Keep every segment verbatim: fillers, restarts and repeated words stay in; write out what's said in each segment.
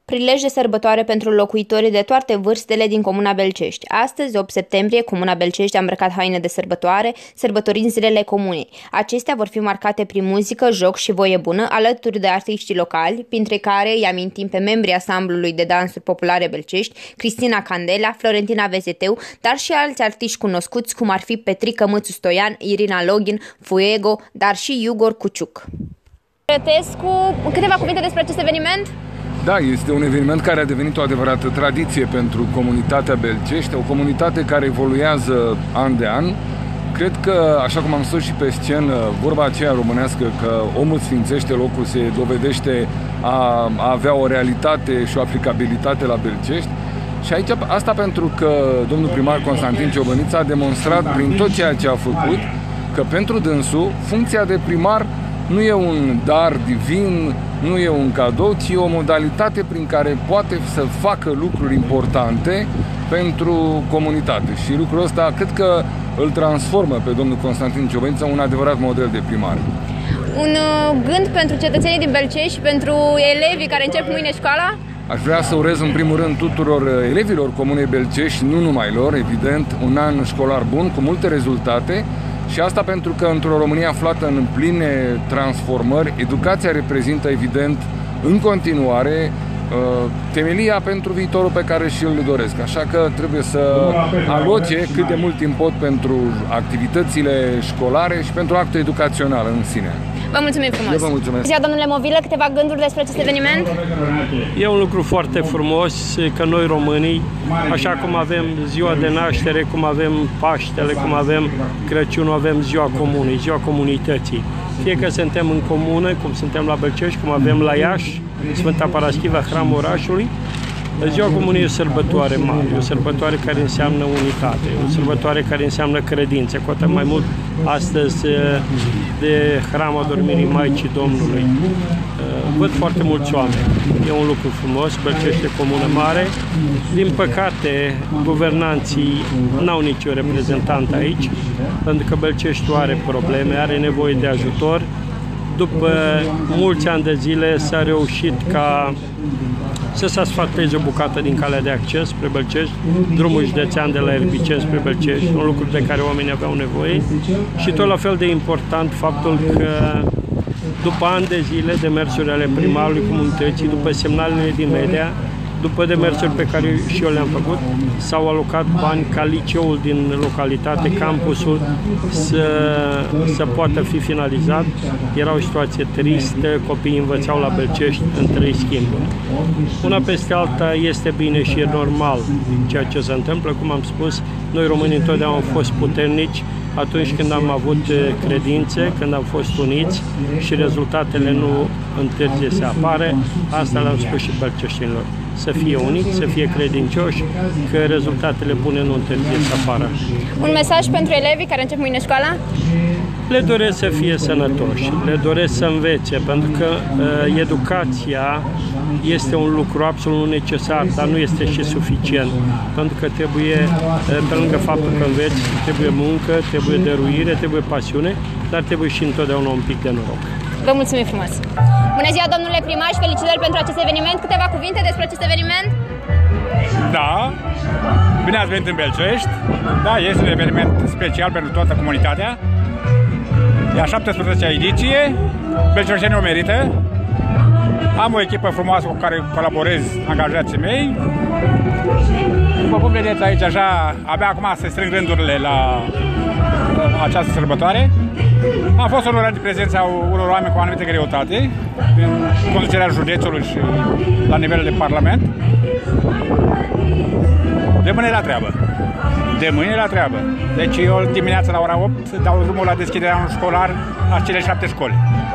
Prilej de sărbătoare pentru locuitorii de toate vârstele din Comuna Belcești. Astăzi, opt septembrie, Comuna Belcești a îmbrăcat haine de sărbătoare, sărbătorind zilele comunei. Acestea vor fi marcate prin muzică, joc și voie bună, alături de artiștii locali, printre care îi amintim pe membrii ansamblului de dansuri populare Belcești, Cristina Candela, Florentina Vezeteu, dar și alți artiști cunoscuți, cum ar fi Petrică Mățu Stoian, Irina Login, Fuego, dar și Igor Cuciuc. Rătescu, câteva cuvinte despre acest eveniment? Da, este un eveniment care a devenit o adevărată tradiție pentru comunitatea Belcești, o comunitate care evoluează an de an. Cred că, așa cum am spus și pe scenă, vorba aceea românească că omul sfințește locul se dovedește a, a avea o realitate și o aplicabilitate la Belcești. Și aici, asta pentru că domnul primar Constantin Ciobăniță a demonstrat prin tot ceea ce a făcut că pentru dânsul funcția de primar nu e un dar divin, nu e un cadou, ci e o modalitate prin care poate să facă lucruri importante pentru comunitate. Și lucrul ăsta cred că îl transformă pe domnul Constantin Ciobăniță un adevărat model de primar. Un gând pentru cetățenii din Belcești și pentru elevii care încep mâine școala? Aș vrea să urez în primul rând tuturor elevilor Comunei Belcești, nu numai lor, evident, un an școlar bun, cu multe rezultate. Și asta pentru că într-o Românie aflată în pline transformări, educația reprezintă evident în continuare temelia pentru viitorul pe care și îl doresc. Așa că trebuie să aloce cât de mult timp pot pentru activitățile școlare și pentru actul educațional în sine. Vă mulțumim frumos! Eu vă mulțumesc! Zia, domnule Movilă, câteva gânduri despre acest eveniment? E un lucru foarte frumos că noi românii, așa cum avem ziua de naștere, cum avem Paștele, cum avem Crăciunul, avem ziua comunei, ziua comunității. Fie că suntem în comună, cum suntem la Belcești, cum avem la Iași, Sfânta Paraschiva, hramul orașului, ziua comunei e o sărbătoare mare, o sărbătoare care înseamnă unitate, o sărbătoare care înseamnă credințe, cu atât mai mult astăzi de Hramul Adormirii Maicii Domnului. Văd foarte mulți oameni, e un lucru frumos, Belcești e comună mare. Din păcate, guvernanții n-au niciun reprezentant aici, pentru că Belceștiul are probleme, are nevoie de ajutor. După mulți ani de zile s-a reușit ca să se asfalteze o bucată din calea de acces spre Belcești, drumul județean de la Erbiceni spre Belcești, un lucru de care oamenii aveau nevoie. Și tot la fel de important faptul că după ani de zile de mersuri ale primarului comunității, după semnalele din media, după demersuri pe care și eu le-am făcut, s-au alocat bani ca liceul din localitate, campusul, să, să poată fi finalizat. Era o situație tristă, copiii învățau la Belcești în trei schimburi. Una peste alta este bine și e normal ceea ce se întâmplă. Cum am spus, noi românii întotdeauna am fost puternici atunci când am avut credințe, când am fost uniți și rezultatele nu întârzie să apară. Asta le-am spus și belceștinilor. Să fie uniți, să fie credincioși, că rezultatele bune nu întârzie să apară. Un mesaj pentru elevii care încep mâine școala? Le doresc să fie sănătoși, le doresc să învețe, pentru că uh, educația este un lucru absolut necesar, dar nu este și suficient. Pentru că trebuie, uh, pe lângă faptul că înveți, trebuie muncă, trebuie dăruire, trebuie pasiune, dar trebuie și întotdeauna un pic de noroc. Vă mulțumim frumos! Bună ziua, domnule primar, și felicitări pentru acest eveniment. Câteva cuvinte despre acest eveniment? Da, bine ați venit în Belcești. Da, este un eveniment special pentru toată comunitatea. E a șaptesprezecea ediție, belceștenii o merită. Am o echipă frumoasă cu care colaborez, angajații mei. După cum vedeți aici, așa, abia acum se strâng rândurile la această sărbătoare. Am fost onorat de prezența unor oameni cu anumite greutate în conducerea județului și la nivel de parlament. De mâine la treabă. De mâine la treabă. Deci eu dimineața la ora opt dau drumul la deschiderea unui școlar la cele șapte școli.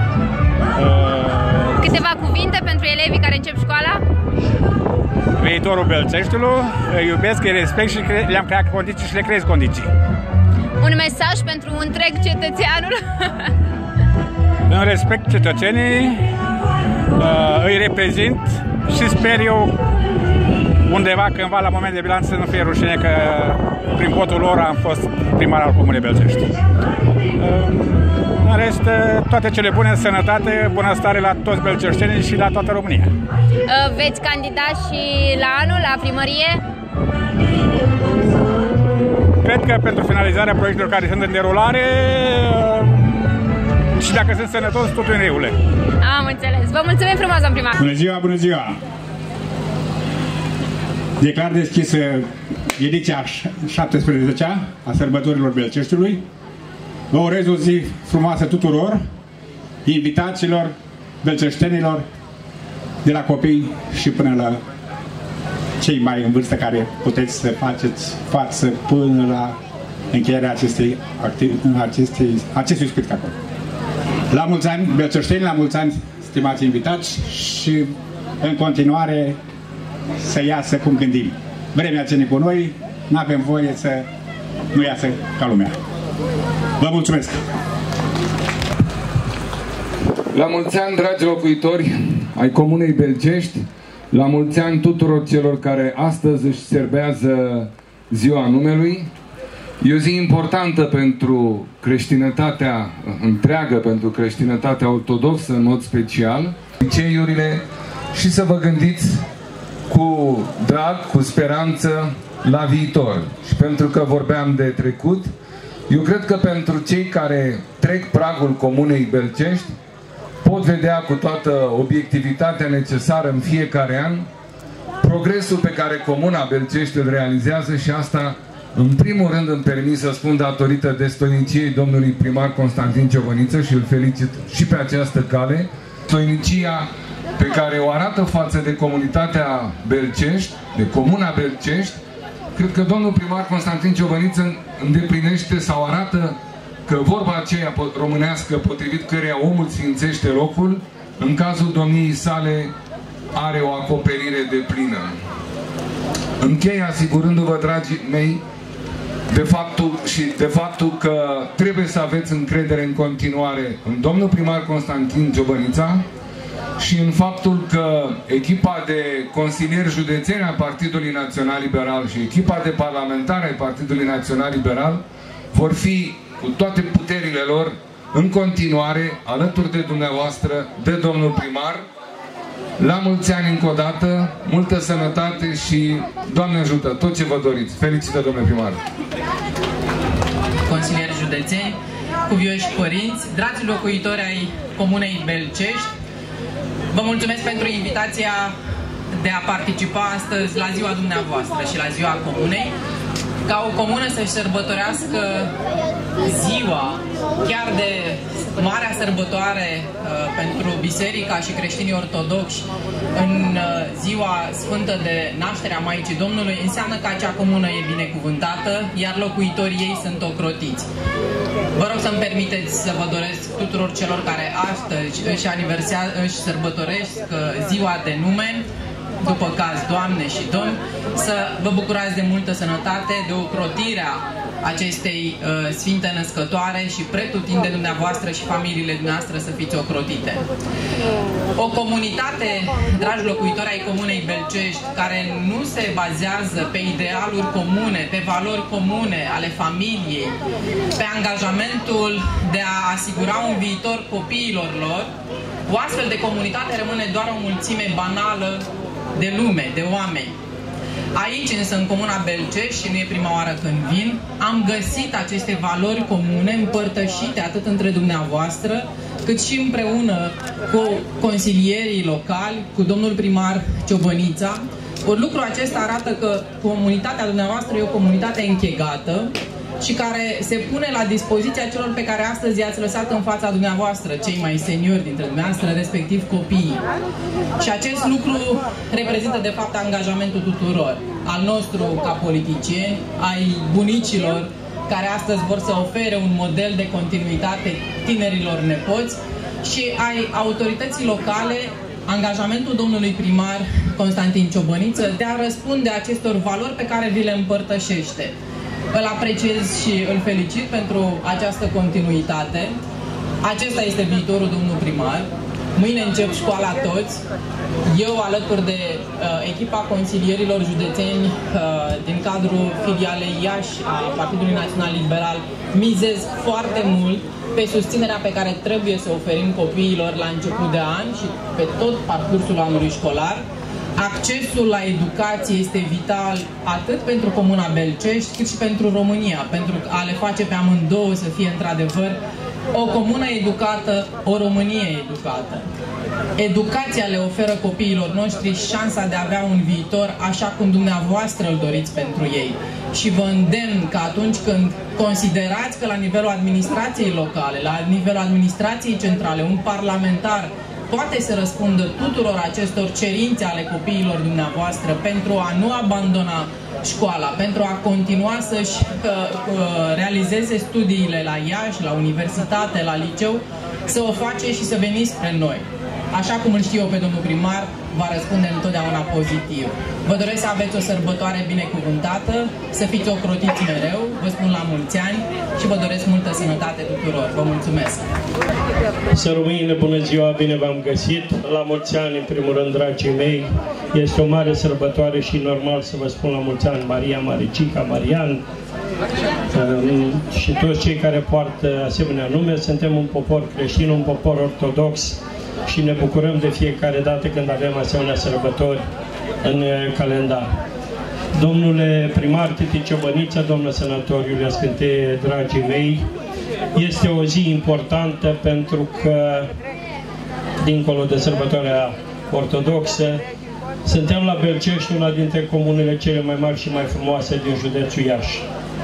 Câteva cuvinte pentru elevii care încep școala? Viitorul Belceștiului, îi iubesc, îi respect și le-am creat condiții și le creez condiții. Un mesaj pentru întreg cetățeanul? Îmi respect cetățenii, îi reprezint și sper eu undeva cândva la moment de bilanț să nu fie rușine că prin votul lor am fost primar al Comunei Belcești. În rest, toate cele bune, sănătate, bunăstare la toți belceștenii și la toată România. Veți candida și la anul, la primărie? Cred că pentru finalizarea proiectelor care sunt în derulare și dacă sunt sănătos, totul în regulă. Am înțeles. Vă mulțumim frumos, domn primar. Bună ziua, bună ziua! Declar deschisă ediția șaptesprezecea a sărbătorilor Belceștiului. Vă urez o zi frumoasă tuturor, invitaților, belceștenilor, de la copii și până la cei mai în vârstă care puteți să faceți față până la încheierea acestei, acestei, acestui spectacol. La mulți ani, belceșteni, la mulți ani, stimați invitați, și în continuare să iasă cum gândim. Vremea ține cu noi, nu avem voie să nu iasă ca lumea. Vă mulțumesc! La mulți ani, dragi locuitori ai Comunei Belcești, la mulți ani tuturor celor care astăzi își serbează ziua numelui. E o zi importantă pentru creștinătatea întreagă, pentru creștinătatea ortodoxă în mod special. Obiceiurile și să vă gândiți cu drag, cu speranță la viitor. Și pentru că vorbeam de trecut, eu cred că pentru cei care trec pragul Comunei Belcești pot vedea cu toată obiectivitatea necesară în fiecare an progresul pe care Comuna Belcești îl realizează, și asta în primul rând îmi permis să spun datorită destoiniciei domnului primar Constantin Ciobăniță, și îl felicit și pe această cale. Destoinicia pe care o arată față de comunitatea Belcești, de Comuna Belcești. Cred că domnul primar Constantin Ciobăniță îndeplinește sau arată că vorba aceea românească potrivit căreia omul sfințește locul, în cazul domniei sale are o acoperire deplină. Închei asigurându-vă, dragii mei, de faptul, și de faptul că trebuie să aveți încredere în continuare în domnul primar Constantin Ciobănița și în faptul că echipa de consilieri județeni a Partidului Național Liberal și echipa de parlamentari ai Partidului Național Liberal vor fi cu toate puterile lor în continuare alături de dumneavoastră, de domnul primar. La mulți ani încă o dată, multă sănătate și Doamne ajută, tot ce vă doriți. Felicită, domnule primar! Consilieri județeni, cuvioși părinți, dragi locuitori ai Comunei Belcești, vă mulțumesc pentru invitația de a participa astăzi la ziua dumneavoastră și la ziua Comunei, ca o comună să-și sărbătorească ziua, chiar de marea sărbătoare uh, pentru biserica și creștinii ortodoxi, în uh, ziua sfântă de nașterea Maicii Domnului, înseamnă că acea comună e binecuvântată, iar locuitorii ei sunt ocrotiți. Vă rog să-mi permiteți să vă doresc tuturor celor care astăzi își aniversează, își sărbătoresc uh, ziua de nume, după caz Doamne și Domn, să vă bucurați de multă sănătate, de ocrotirea acestei uh, Sfinte Născătoare și pretutinde dumneavoastră și familiile dumneavoastră să fiți ocrotite. O comunitate, dragi locuitori ai Comunei Belcești, care nu se bazează pe idealuri comune, pe valori comune ale familiei, pe angajamentul de a asigura un viitor copiilor lor, o astfel de comunitate rămâne doar o mulțime banală de lume, de oameni. Aici, însă, în Comuna Belcești, și nu e prima oară când vin, am găsit aceste valori comune împărtășite atât între dumneavoastră, cât și împreună cu consilierii locali, cu domnul primar Ciobănița. Ori lucrul acesta arată că comunitatea dumneavoastră e o comunitate închegată și care se pune la dispoziția celor pe care astăzi i-ați lăsat în fața dumneavoastră, cei mai seniori dintre dumneavoastră, respectiv copiii. Și acest lucru reprezintă, de fapt, angajamentul tuturor, al nostru ca politicieni, ai bunicilor, care astăzi vor să ofere un model de continuitate tinerilor nepoți, și ai autorității locale, angajamentul domnului primar Constantin Ciobăniță de a răspunde acestor valori pe care vi le împărtășește. Îl apreciez și îl felicit pentru această continuitate. Acesta este viitorul, domnul primar. Mâine încep școala toți. Eu, alături de uh, echipa consilierilor județeni uh, din cadrul filialei Iași a Partidului Național Liberal, mizez foarte mult pe susținerea pe care trebuie să oferim copiilor la început de an și pe tot parcursul anului școlar. Accesul la educație este vital atât pentru Comuna Belcești, cât și pentru România, pentru a le face pe amândouă să fie într-adevăr o comună educată, o Românie educată. Educația le oferă copiilor noștri șansa de a avea un viitor așa cum dumneavoastră îl doriți pentru ei. Și vă îndemn că atunci când considerați că la nivelul administrației locale, la nivelul administrației centrale, un parlamentar poate să răspundă tuturor acestor cerințe ale copiilor dumneavoastră pentru a nu abandona școala, pentru a continua să-și uh, uh, realizeze studiile la Iași, la universitate, la liceu, să o face și să veniți spre noi. Așa cum îl știu eu pe domnul primar, va răspunde întotdeauna pozitiv. Vă doresc să aveți o sărbătoare binecuvântată, să fiți ocrotiți mereu, vă spun la mulți ani și vă doresc multă sănătate tuturor. Vă mulțumesc! Să rămâine, bună ziua, bine v-am găsit! La mulți ani, în primul rând, dragii mei, este o mare sărbătoare și normal să vă spun la mulți ani Maria, Maricica, Marian și toți cei care poartă asemenea nume. Suntem un popor creștin, un popor ortodox și ne bucurăm de fiecare dată când avem asemenea sărbători în calendar. Domnule primar Titi Ciobăniță, domnul senator Iulia Scânteie, dragii mei, este o zi importantă pentru că, dincolo de sărbătoarea ortodoxă, suntem la Belcești, una dintre comunele cele mai mari și mai frumoase din județul Iași.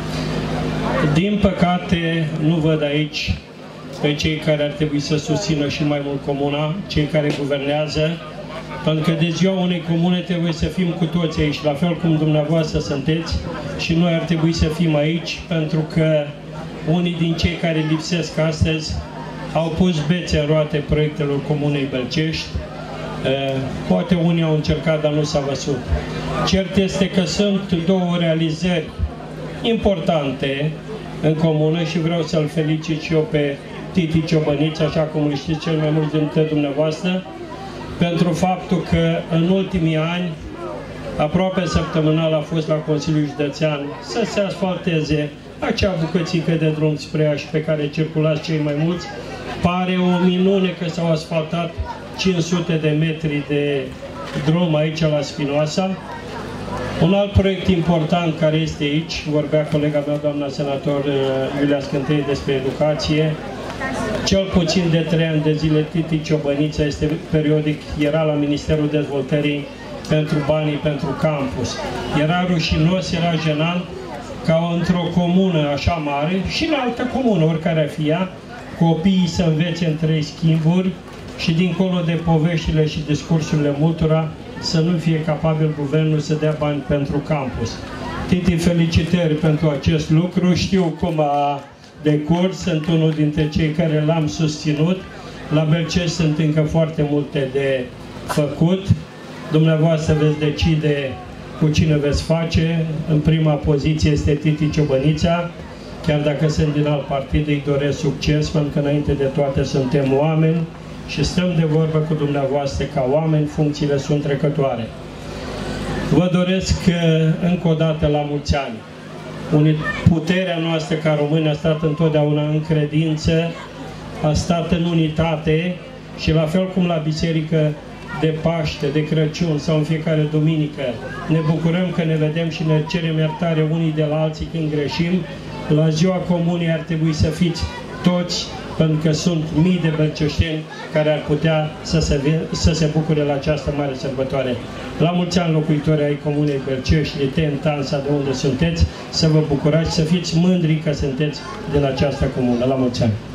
Din păcate, nu văd aici pe cei care ar trebui să susțină și mai mult comuna, cei care guvernează, pentru că de ziua unei comune trebuie să fim cu toți aici, la fel cum dumneavoastră sunteți și noi ar trebui să fim aici, pentru că unii din cei care lipsesc astăzi au pus bețe în roate proiectelor Comunei Belcești. Poate unii au încercat, dar nu s-a văzut. Cert este că sunt două realizări importante în comună și vreau să-l felicit și eu pe Titi Ciobăniță, așa cum îl știți cel mai mult dintre dumneavoastră, pentru faptul că în ultimii ani, aproape săptămânal a fost la Consiliul Județean să se asfalteze acea bucățică de drum spre Iași pe care circulați cei mai mulți. Pare o minune că s-au asfaltat cinci sute de metri de drum aici la Spinoasa. Un alt proiect important care este aici, vorbea colega mea, doamna senator Iulia Scânteie, despre educație. Cel puțin de trei ani de zile Titi Ciobăniță este periodic, era la Ministerul Dezvoltării pentru banii pentru campus. Era rușinos, era jenant ca într-o comună așa mare și în altă comună, oricare ar fi ea, copiii să învețe în trei schimburi și dincolo de poveștile și discursurile multora să nu fie capabil guvernul să dea bani pentru campus. Titi, felicitări pentru acest lucru. Știu cum a decurs, sunt unul dintre cei care l-am susținut. La Belcești sunt încă foarte multe de făcut. Dumneavoastră veți decide cu cine veți face. În prima poziție este Titi Ciobăniță. Chiar dacă sunt din alt partid, îi doresc succes, pentru că înainte de toate suntem oameni și stăm de vorbă cu dumneavoastră ca oameni, funcțiile sunt trecătoare. Vă doresc încă o dată la mulți ani. Puterea noastră ca români a stat întotdeauna în credință, a stat în unitate și la fel cum la biserică de Paște, de Crăciun sau în fiecare duminică ne bucurăm că ne vedem și ne cerem iertare unii de la alții când greșim. La ziua comunei ar trebui să fiți toți, pentru că sunt mii de belceșteni care ar putea să se, să se bucure la această mare sărbătoare. La mulți ani, locuitori ai Comunei Belcești, Liten, Tansa, de unde sunteți, să vă bucurați, să fiți mândri că sunteți din această comună. La mulți ani!